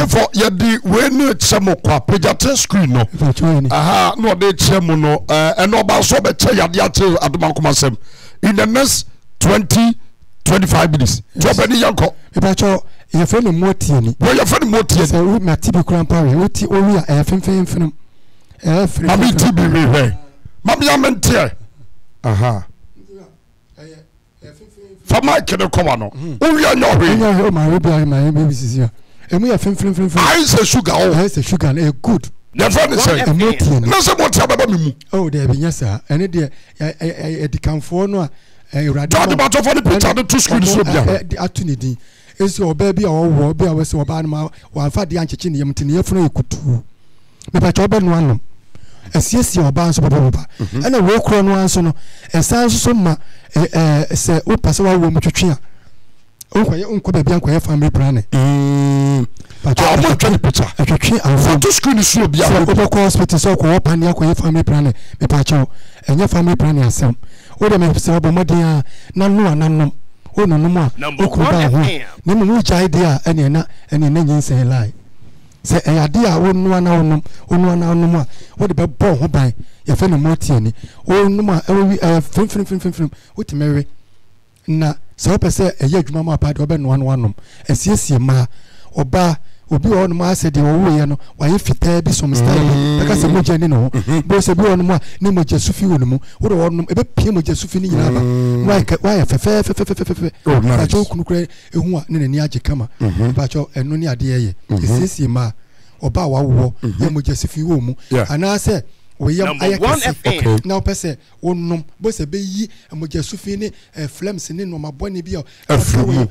for yadi we no chemo kwa pejate screen no aha no de chemo no and no ba so be che yade ate adoma komasem in the next 20-25 minutes drop any yanko ebacho ye fe no motie ni wo ye fe no motie se we mati bi kran pa we ti o wi a fenfenfenum free mami ti bi we mami amentie aha fama kede koma no o wi anyo hwe ma we bi ma be sisi a emu ya fenfenfenfem I say sugar I say sugar na good the friend say motie na say motie baba mi mu oh there be nyasa ene de edikanfo no a urade God about for the picture the two screen so bia atuni din esi oba bi a wo bi a we se oba na wa fa de ancheche ne yemtini yefunu ekutu me pa choba no anom asiesie oba nso baba ena we kro no anso no esan so ma se o pase wa wo mutwetwe a onkoye onko ba ankoye family planning pa choba the picture atwetwe an two screen so bia o hospital so ko pan ya koye family planning me pa cho enya family planning asem o de me se obo modin na no ananom o no no ma o ko ba ho ne mu cha idea ene na nyin se lie se e ade a wo no na onom a o de be bo ho ban ye fe no motie ni o no ma e fim o ti mewe na se o pese e ye adwuma ma pa de obe no anom asiesie ma oba obi on ma se de wo ye no wa ye fitaa bi some style because se mo jani no bo se bi on ma ni mo je sufi wonu mu wo de on e be pie mo je sufi ni nyina ba wa ya fe ba cho kunu kure ehu a ne nani age kama ba cho eno ni ade ye esisi ma oba wa wo ye mo je sufi wo mu ana se we yam ayake now pese wonnom bo se be yi mo je sufi ni flames ni no maboni bi o afro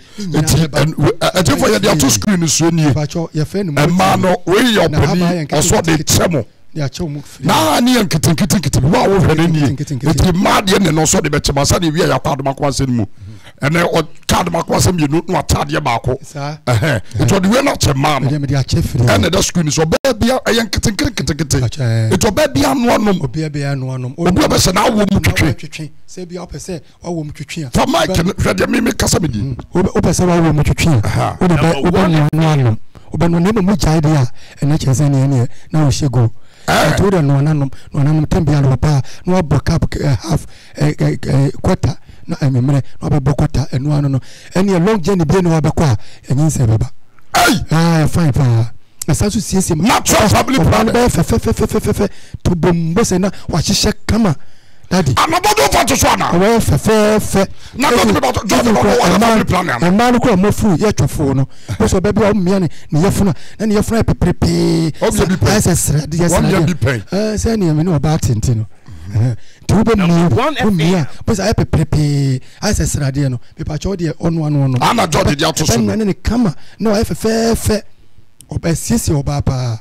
ati for ya two screen so ni ba cho ye fe no ma no we your body also de chemo ya cho mu na ni enkitin wa wo hwene ni eti mad ye ne no so de be chema sa de wi ya kwado makwase mu ene o card makwase mi no atade ba ko eto de we na chema no me de achefri ene da screen so be bia enkitin eto be bia no anom obi bia no anom obi be se na wo mu twetwe se bia opese wa wo mu twetwe for mike hwede me kasa me di opese wa wo mu twetwe o de be no anom obe no nemo mu jai dia ene chese ne na wo shego to de no nanom tembia no pa no abokap half quarter na ememre no be quarter enu anu no ene long journey bi no abekwa enyin se beba fine pa asasu siese natural family plan be fe to bombo se na wa hihye kama daddy amabodo fa to so na we fe na do me about family plan na man ko mo fu ye twofo no so be bia o mmia ne yefuna na ne yefuna pepepe ss de yes say ne me no ba tintino to be mmia but I pepepe ss radio no be pa cho de onu no ana jodi dia to so na ne kama no fe oba sisi oba pa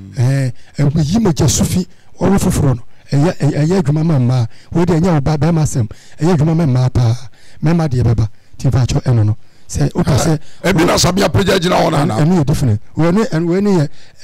yi mo je sufi o foforo no eye adwuma mama wo de nya oba ba masem eye adwuma mama pa mema de beba ti fa cho eno no se o pa se e bi na sabia preja gina wona na eno different we ni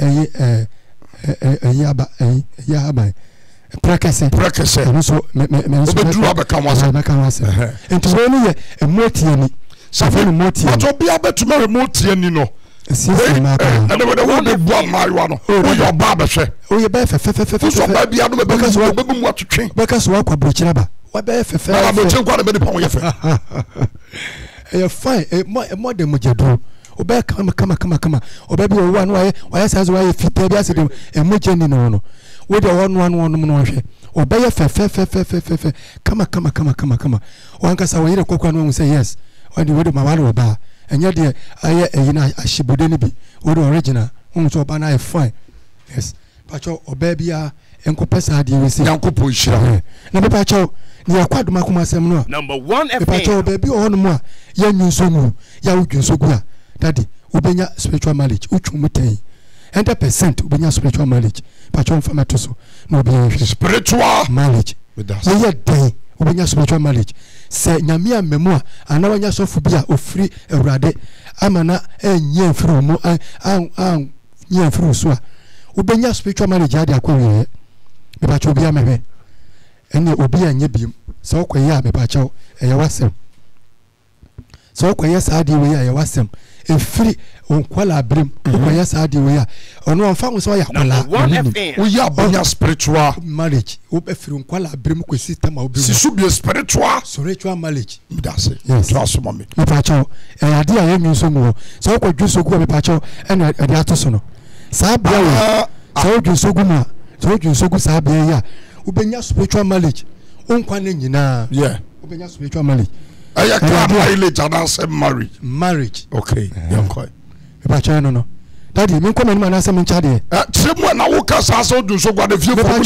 ya aba prekese eno so me obedru abeka wase ento we ni ye emotie ni safa ni emotie but obi abetuma emotie ni no sisi mapa ene we de bua maiwa no o yo ba be hwe o ye be fe so ba bia no be be mu atwetwe because wa kwa brochira ba wa be fe na brochira kwa be pa wo ye fe e fine mo de mo jedu o be kama o be bi o wa no wa ye sazo wa ye fita bi ase de e mo jeni no we de wonu no hwe o be ye fe kama o anka sa wa yire kokwa no say yes we de ma wa ba enya de aye eyina ashibude ni bi o de original so ba na e fine yes pacho oba bia enkopesa de we se yankopo hira na be pacho ni akwadoma kuma asem no number 1 FM pacho oba bia ho no mu a ya nyunsogu ya wudwunsogu a daddy obenya spiritual knowledge utwumutan 100% obenya spiritual knowledge pacho mfama to so no be spiritual knowledge we dey obenya spiritual knowledge se nyame amemu a ana wanya sofu bia ofiri awurade amana enye mfiri mu an nye mfiri so a obenya spiritual knowledge ade akwaye me ba cho bia mehwe ene obi anye biem se okwaye a me ba cho eye wasem se okwaye sa ade we eye wasem efiri onkwala abrim ko ya saade we ya ono amfa wo so ya kwala wo ya bonya spiritual marriage wo be firi onkwala abrim ko system a si so be spiritual marriage that's it to asoma me pa cho ade a yemi so mo so ko dwusogu me pa cho ene ade atoso no saa bia we so dwusogu ma so dwusogu saa bia ya wo benya spiritual marriage onkwa na nyina yeah wo benya spiritual marriage aya ka marriage and say marriage okay yankoi pa cho no daddy me come ma na say me chade chemu na wo ka sa so dwusogu ade fie for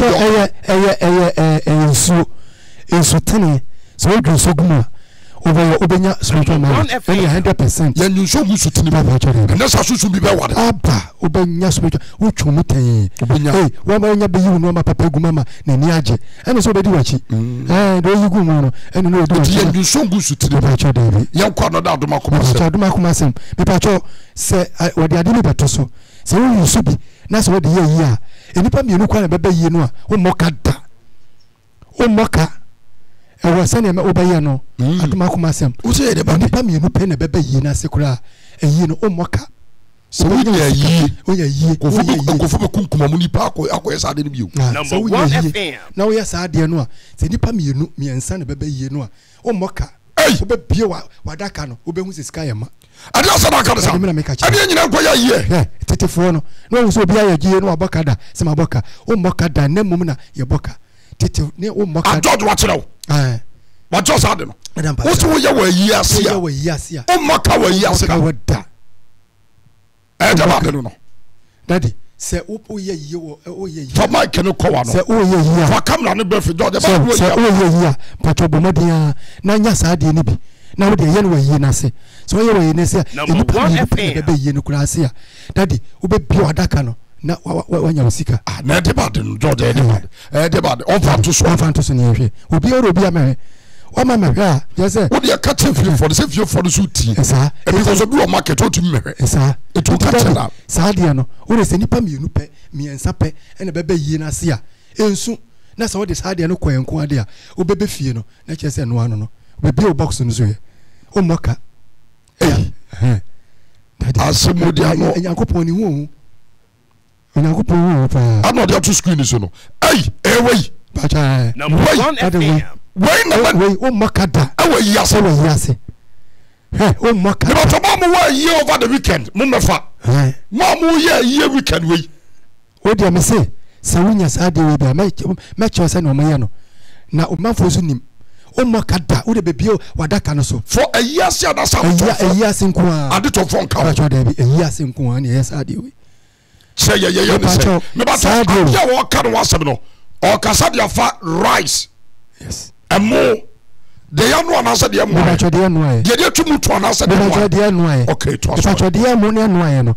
ensu tene so dwusogu ma obenya spiritual marriage 100% ya nyusogu sutini ba cho de na sa susu bi be wade aba obenya spiritual wo twumu tan obenya wo ma nya be yi no ma papa gu mama na ni age ene so be di wachi do yi gu mu no ene no do ya nyusogu sutini ba cho de ya kwa no da adoma kuma se adoma kuma sem me pa cho se wode ade ni beto so se wo yusu bi na se wode ye yi a enipa mienu kwa na bebe yi no a wo moka da wo moka ewa sane me obaye no adoma kuma sem wo se de ba enipa mienu pe na bebe yi na se kura eyi no wo moka so wo ya yi ko fu be kunkuma mu nipa akoye sa de ni biu number 1 FM na wo ya sa de no a se nipa mienu miensa na bebe yi no a wo moka wo be bie wadaka no wo be hu se sika yema ade asada ka sa ade nyina kwa ya ye tetefo no wo so bia ya gie no aboka da se maboka wo moka da na mum na ye boka tete ne wo moka a George wa kire wa George ade no wo so wo ya wa yi ase ya wo moka wa yi ase ka wada da ba de no daddy se wo ye yi wo ye yi for my kenu ko wa no se wo ye yi for camera no be fi George ba wo se wo ye yi a pato bomodia na nya sa de ni bi na wo de ye no wa yi na se so ye wa yi na se number 1 FM be yi no kura se ya daddy wo be bi wadaka no na wa nya usika na de ba de no George de ba de on fa to so ni ehwe obi obi a o ma me hwa je se wo de ka te fie for se fie for so ti esa e because obi o market o tu mehwe esa e tu ka te na sa de no wo de se nipa mienu pe miensa pe ene bebe yi na se a ensu na sa wo de sa de no kwenko ade a wo bebe fie no na che se no ano no be bi o box no so ye o moka asemodia no Yakopon ni hu Yakopon hu pa ano de to screen so no wei pacha number 1 FM wei na wei o makada wei yase o makada but mama wa ye over the weekend mo mefa mama ye weekend wei o dia me say se wunya sa de we ba me che se no me no na o manfo so nim o makada o de bebio wadaka no so for a year sia na sa a year sinko a ade to fon ka pacha de a year sinko a na yes ade we say ye say me ba to ya wo ka no wasem no o kasa dia fa rice yes emo de ya no na say de emo pacha de no aye de tumu to na say de pacha de no aye okay to pacha de mo ne no aye no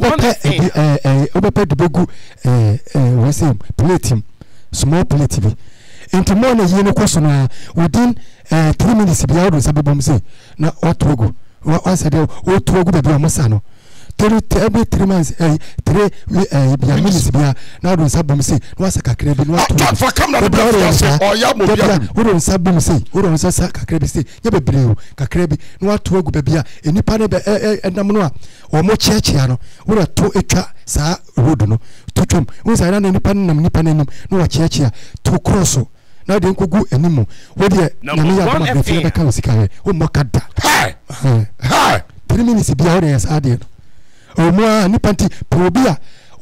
o be pe de begu we say plate small plate bi into more na yene koso na within 3 minutes bi awodo sabebom say na otogo wa say de otogo be bi amosa no every 3 months 3 minutes bi na do sabom say no asa kakra bi no otogo for camera be say o ya mo bia wo do sabom say wo do sa kakra bi say ya bebre o kakra bi no otogo be bia enipa ne be enam no a o mo chiachia no wo do to etwa sa road no to twom wo say na nipa nam nipa nanim no wa chiachia to cross na de nkogu enimu wo de na me ya ma be fe be ka osika he wo mokada hi 3 minutes bi awre yes ade no o mo nipa nti probia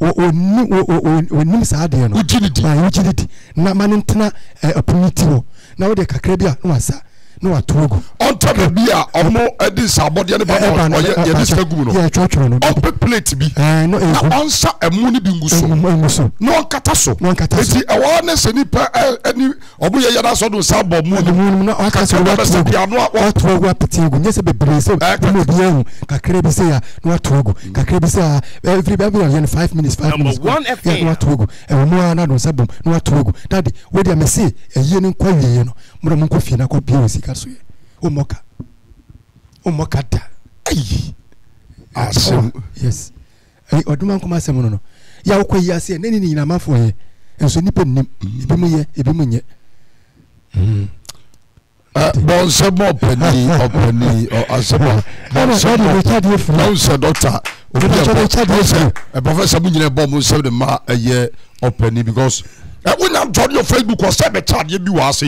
o nim sa ade no ujidi na manentena opportunity wo na wo de kakra bi a no asa no atogo on top bi a omo edi sabode ne ba ye dis fagum no ye chochoro no on plate bi no na on sa emu ni bi nguso no kata so eti e wo na se nipa ani obo ye yada so do sabo mu no aka so wa atogo apetigo nyese bebre so mo bi ehu kakra bi se ya no atogo kakra bi se every 5 minutes number 1 FM no atogo e mo na do sabo no atogo daddy we dia me se eyi ni kwa wiye no mo mo ko fi na ko bi osika so ye o moka da asem yes oduma nkoma asem no ya wo yi ase ne ni nyina mafo ye enso nipa nim ebi mu ye ebi mu nye Bonsem openi asema. Bonsem doctor. Professor Munye bomb say the ma openi because when I'm joining your Facebook or say be charge you be